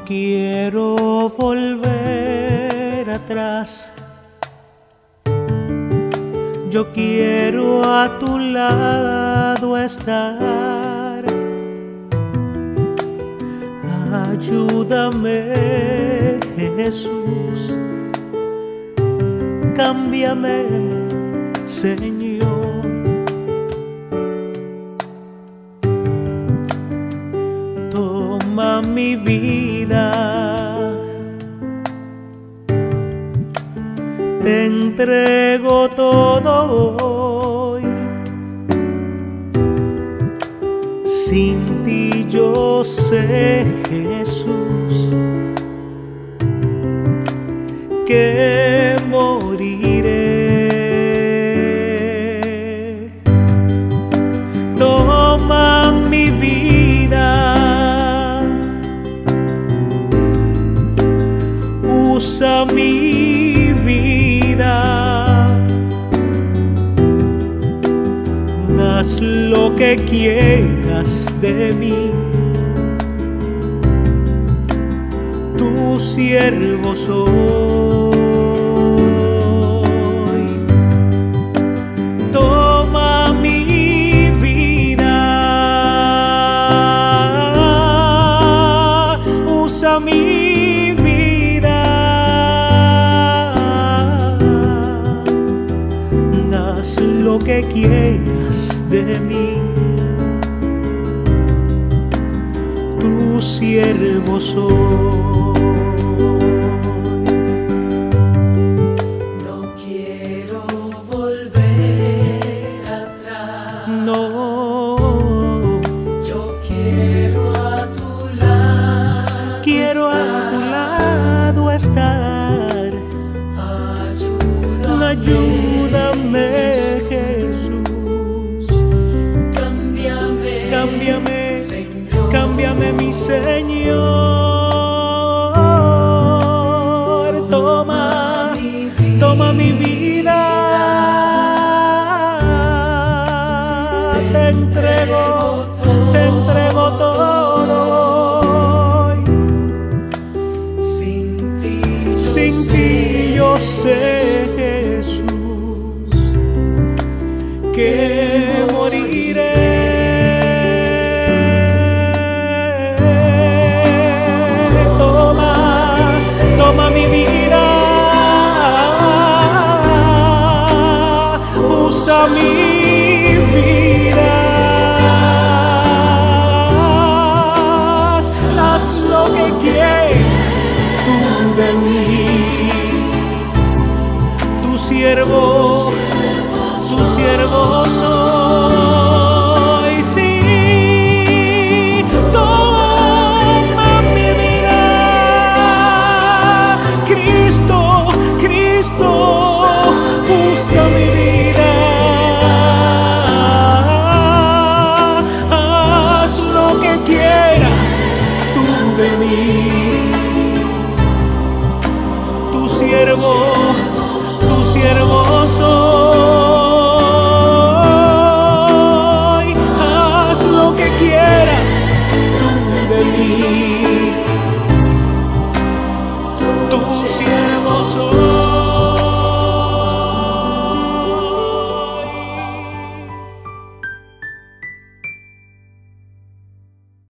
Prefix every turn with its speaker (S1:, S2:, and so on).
S1: quiero volver atrás. Yo quiero a tu lado estar. Ayúdame, Jesús. Cámbiame, Señor. Toma mi vida, te entrego todo hoy. Sin ti yo sé, Jesús, que moriré. Toma mi vida, usa mi vida, haz lo que quieras de mí. Tu siervo soy. Toma mi vida, usa mi vida, haz lo que quieras de mí. Tu siervo soy. Estar. Ayúdame, Jesús. Cámbiame, Señor. Cámbiame, mi Señor. Toma mi vida. Te entrego todo. Sin ti yo sé, Jesús, que moriré. Toma mi vida, usa mi vida, haz lo que quieras tú de mí. Tu siervo soy, sí. Toma mi vida, Cristo, usa mi vida, haz lo que quieras tú de mí. Tu siervo soy.